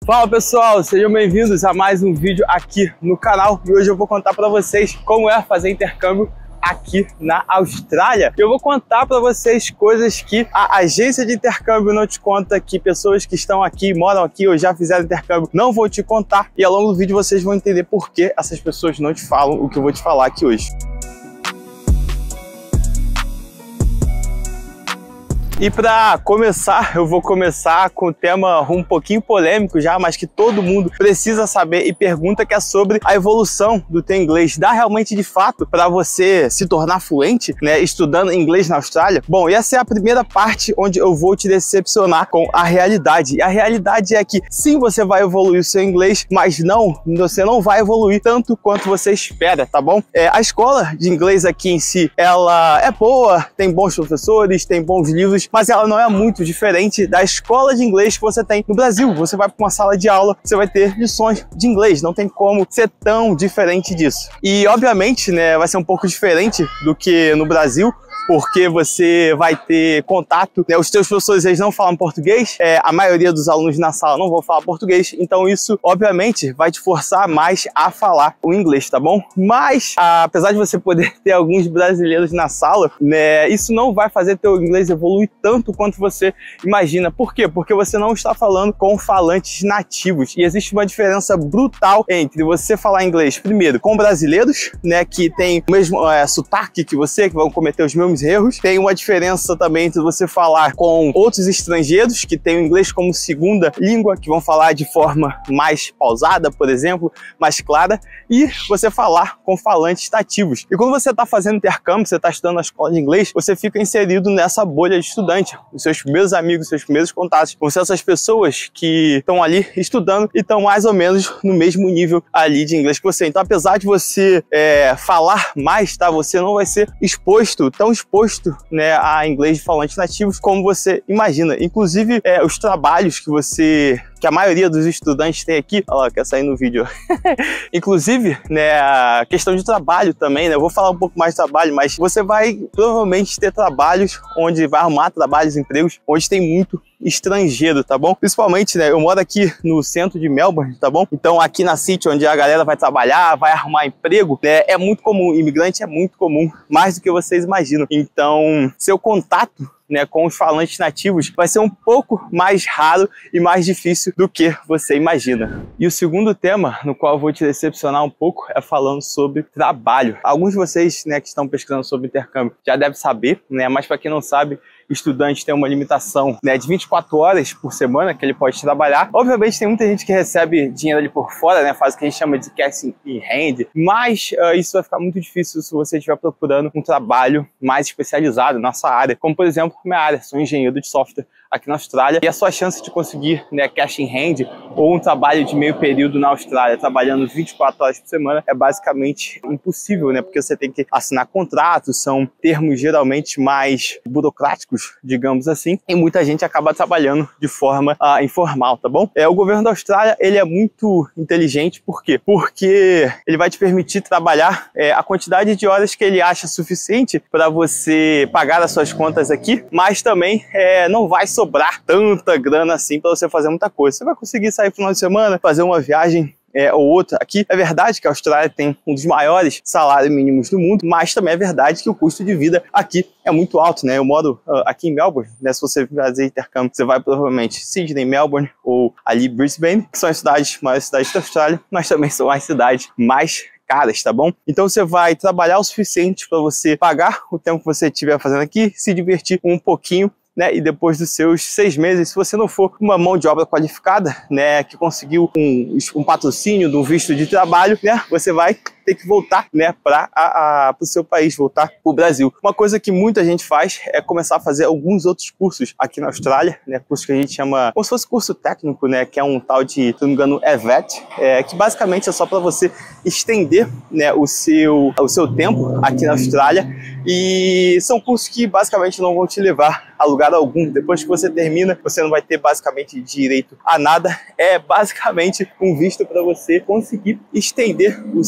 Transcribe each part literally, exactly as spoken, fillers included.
Fala pessoal, sejam bem-vindos a mais um vídeo aqui no canal e hoje eu vou contar para vocês como é fazer intercâmbio aqui na Austrália. Eu vou contar para vocês coisas que a agência de intercâmbio não te conta, que pessoas que estão aqui, moram aqui ou já fizeram intercâmbio não vão te contar, e ao longo do vídeo vocês vão entender por que essas pessoas não te falam o que eu vou te falar aqui hoje. E para começar, eu vou começar com um tema um pouquinho polêmico já, mas que todo mundo precisa saber e pergunta, que é sobre a evolução do teu inglês. Dá realmente de fato para você se tornar fluente, né, estudando inglês na Austrália? Bom, e essa é a primeira parte onde eu vou te decepcionar com a realidade. E a realidade é que sim, você vai evoluir o seu inglês, mas não, você não vai evoluir tanto quanto você espera, tá bom? É, a escola de inglês aqui em si, ela é boa, tem bons professores, tem bons livros, mas ela não é muito diferente da escola de inglês que você tem no Brasil. Você vai para uma sala de aula, você vai ter lições de inglês, não tem como ser tão diferente disso. E obviamente, né, vai ser um pouco diferente do que no Brasil, porque você vai ter contato, né? Os teus professores, eles não falam português, é, a maioria dos alunos na sala não vão falar português, então isso obviamente vai te forçar mais a falar o inglês, tá bom? Mas apesar de você poder ter alguns brasileiros na sala, né, isso não vai fazer teu inglês evoluir tanto quanto você imagina. Por quê? Porque você não está falando com falantes nativos, e existe uma diferença brutal entre você falar inglês, primeiro, com brasileiros, né, que tem o mesmo é, sotaque que você, que vão cometer os mesmos erros. Tem uma diferença também entre você falar com outros estrangeiros que têm o inglês como segunda língua, que vão falar de forma mais pausada, por exemplo, mais clara, e você falar com falantes nativos. E quando você está fazendo intercâmbio, você está estudando na escola de inglês, você fica inserido nessa bolha de estudante. Os seus primeiros amigos, os seus primeiros contatos vão ser essas pessoas que estão ali estudando e estão mais ou menos no mesmo nível ali de inglês que você. Então, apesar de você é, falar mais, tá, você não vai ser exposto, tão exposto exposto, né, a inglês de falantes nativos como você imagina. Inclusive, é, os trabalhos que você que a maioria dos estudantes tem aqui, olha lá, quer sair no vídeo. Inclusive, né, a questão de trabalho também, né, eu vou falar um pouco mais de trabalho, mas você vai provavelmente ter trabalhos onde vai arrumar trabalhos, empregos, onde tem muito estrangeiro, tá bom? Principalmente, né, eu moro aqui no centro de Melbourne, tá bom? Então aqui na City, onde a galera vai trabalhar, vai arrumar emprego, né, é muito comum, imigrante é muito comum, mais do que vocês imaginam. Então, seu contato, né, com os falantes nativos vai ser um pouco mais raro e mais difícil do que você imagina. E o segundo tema no qual eu vou te decepcionar um pouco é falando sobre trabalho. Alguns de vocês, né, que estão pesquisando sobre intercâmbio já devem saber, né, mas para quem não sabe, estudante tem uma limitação, né, de vinte e quatro horas por semana que ele pode trabalhar. Obviamente tem muita gente que recebe dinheiro ali por fora, né, faz o que a gente chama de cash in hand, mas uh, isso vai ficar muito difícil se você estiver procurando um trabalho mais especializado na sua área, como por exemplo minha área, sou engenheiro de software aqui na Austrália, e a sua chance de conseguir, né, cash in hand ou um trabalho de meio período na Austrália, trabalhando vinte e quatro horas por semana, é basicamente impossível, né, porque você tem que assinar contratos, são termos geralmente mais burocráticos, digamos assim, e muita gente acaba trabalhando de forma uh, informal, tá bom? É, o governo da Austrália, ele é muito inteligente, por quê? Porque ele vai te permitir trabalhar é, a quantidade de horas que ele acha suficiente para você pagar as suas contas aqui, mas também é, não vai sobrar tanta grana assim para você fazer muita coisa. Você vai conseguir sair no final de semana, fazer uma viagem É, ou outra. Aqui é verdade que a Austrália tem um dos maiores salários mínimos do mundo, mas também é verdade que o custo de vida aqui é muito alto, né? Eu moro uh, aqui em Melbourne, né? Se você fazer intercâmbio, você vai provavelmente Sydney, Melbourne ou ali Brisbane, que são as cidades, maiores cidades da Austrália, mas também são as cidades mais caras, tá bom? Então você vai trabalhar o suficiente para você pagar o tempo que você estiver fazendo aqui, se divertir um pouquinho, né, e depois dos seus seis meses, se você não for uma mão de obra qualificada, né, que conseguiu um, um patrocínio de um visto de trabalho, né, você vai ter que voltar, né, para o seu país, voltar para o Brasil. Uma coisa que muita gente faz é começar a fazer alguns outros cursos aqui na Austrália, né, curso que a gente chama, como se fosse curso técnico, né, que é um tal de, se não me engano, E V E T, é, que basicamente é só para você estender, né, o seu, o seu tempo aqui na Austrália, e são cursos que basicamente não vão te levar a lugar algum. Depois que você termina, você não vai ter basicamente direito a nada. É basicamente um visto para você conseguir estender o seu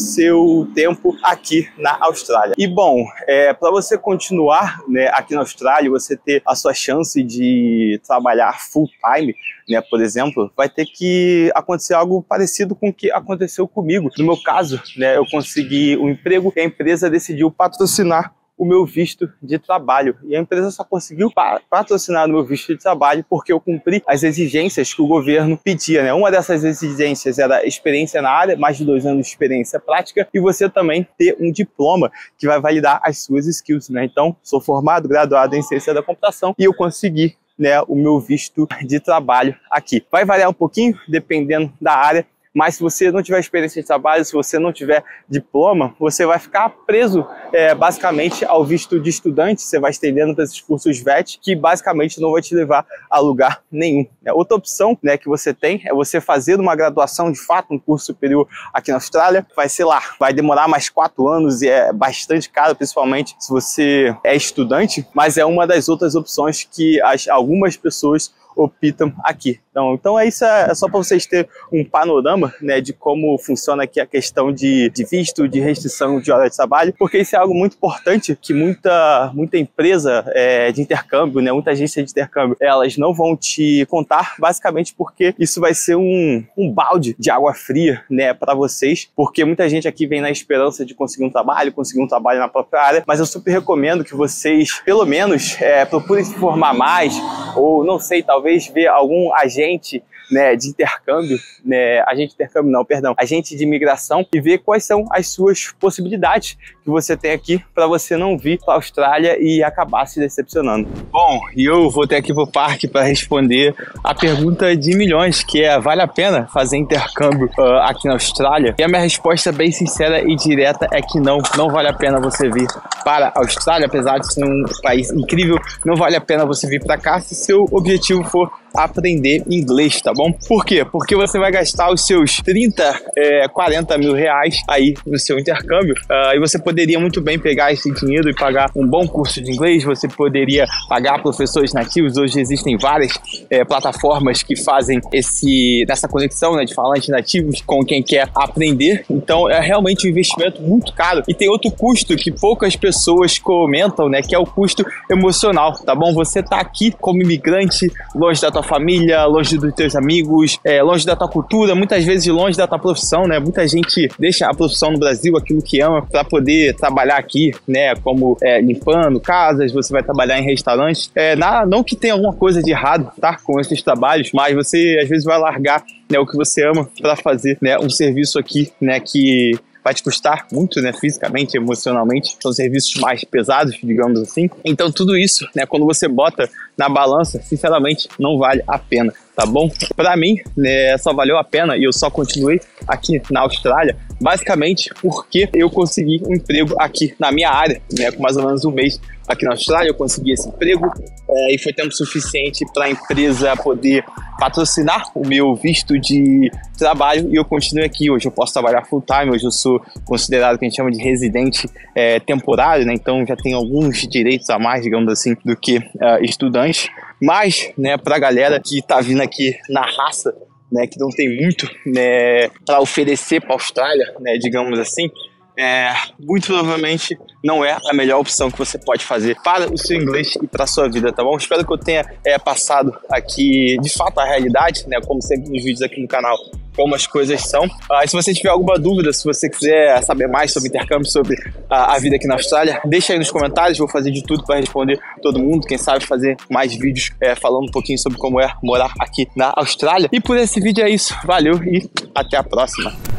o tempo aqui na Austrália. E bom, é, para você continuar, né, aqui na Austrália, você ter a sua chance de trabalhar full time, né, por exemplo, vai ter que acontecer algo parecido com o que aconteceu comigo. No meu caso, né, eu consegui um emprego e a empresa decidiu patrocinar o meu visto de trabalho. E a empresa só conseguiu patrocinar o meu visto de trabalho porque eu cumpri as exigências que o governo pedia, né? Uma dessas exigências era experiência na área, mais de dois anos de experiência prática, e você também ter um diploma que vai validar as suas skills, né? Então, sou formado, graduado em ciência da computação e eu consegui, né, o meu visto de trabalho aqui. Vai variar um pouquinho, dependendo da área, mas se você não tiver experiência de trabalho, se você não tiver diploma, você vai ficar preso é, basicamente ao visto de estudante. Você vai estendendo para esses cursos V E T, que basicamente não vai te levar a lugar nenhum. Outra opção, né, que você tem é você fazer uma graduação de fato, um curso superior aqui na Austrália. Vai ser lá, vai demorar mais quatro anos e é bastante caro, principalmente se você é estudante, mas é uma das outras opções que as, algumas pessoas optam aqui. Então, então é isso, é só para vocês terem um panorama, né, de como funciona aqui a questão de, de visto, de restrição de hora de trabalho, porque isso é algo muito importante que muita, muita empresa é, de intercâmbio, né, muita agência de intercâmbio, elas não vão te contar, basicamente porque isso vai ser um, um balde de água fria, né, para vocês, porque muita gente aqui vem na esperança de conseguir um trabalho, conseguir um trabalho na própria área, mas eu super recomendo que vocês, pelo menos, é, procurem se formar mais, ou não sei, talvez ver algum agente, né, de intercâmbio, né, agente de intercâmbio não, perdão, agente de imigração, e ver quais são as suas possibilidades que você tem aqui para você não vir para a Austrália e acabar se decepcionando. Bom, e eu vou ter aqui pro parque para responder a pergunta de milhões, que é: vale a pena fazer intercâmbio uh, aqui na Austrália? E a minha resposta bem sincera e direta é que não, não vale a pena você vir para a Austrália, apesar de ser um país incrível, não vale a pena você vir para cá se seu objetivo for aprender inglês, tá bom? Por quê? Porque você vai gastar os seus trinta, é, quarenta mil reais aí no seu intercâmbio, uh, e você poderia muito bem pegar esse dinheiro e pagar um bom curso de inglês, você poderia pagar professores nativos. Hoje existem várias é, plataformas que fazem esse, essa conexão, né, de falantes nativos com quem quer aprender. Então é realmente um investimento muito caro. E tem outro custo que poucas pessoas comentam, né, que é o custo emocional, tá bom? Você tá aqui como imigrante, longe da tua família, longe dos teus amigos, é, longe da tua cultura, muitas vezes longe da tua profissão, né? Muita gente deixa a profissão no Brasil, aquilo que ama, para poder trabalhar aqui, né? Como é, limpando casas, você vai trabalhar em restaurantes. É, na, não que tenha alguma coisa de errado, tá? Com esses trabalhos, mas você às vezes vai largar, né, o que você ama para fazer, né, um serviço aqui, né, que vai te custar muito, né, fisicamente, emocionalmente. São serviços mais pesados, digamos assim. Então tudo isso, né, quando você bota na balança, sinceramente, não vale a pena, tá bom? Para mim, né, só valeu a pena e eu só continuei aqui na Austrália, basicamente porque eu consegui um emprego aqui na minha área, né, com mais ou menos um mês aqui na Austrália. Eu consegui esse emprego é, e foi tempo suficiente para a empresa poder patrocinar o meu visto de trabalho e eu continuo aqui. Hoje eu posso trabalhar full time, hoje eu sou considerado o que a gente chama de residente é, temporário, né? Então já tenho alguns direitos a mais, digamos assim, do que uh, estudante. Mas, né, para a galera que está vindo aqui na raça, né, que não tem muito, né, para oferecer para a Austrália, né, digamos assim, é, muito provavelmente não é a melhor opção que você pode fazer para o seu inglês e para a sua vida, tá bom? Espero que eu tenha é, passado aqui de fato a realidade, né, como sempre nos vídeos aqui no canal, como as coisas são. Ah, se você tiver alguma dúvida, se você quiser saber mais sobre intercâmbio, sobre a, a vida aqui na Austrália, deixa aí nos comentários, vou fazer de tudo para responder todo mundo, quem sabe fazer mais vídeos é, falando um pouquinho sobre como é morar aqui na Austrália. E por esse vídeo é isso, valeu e até a próxima.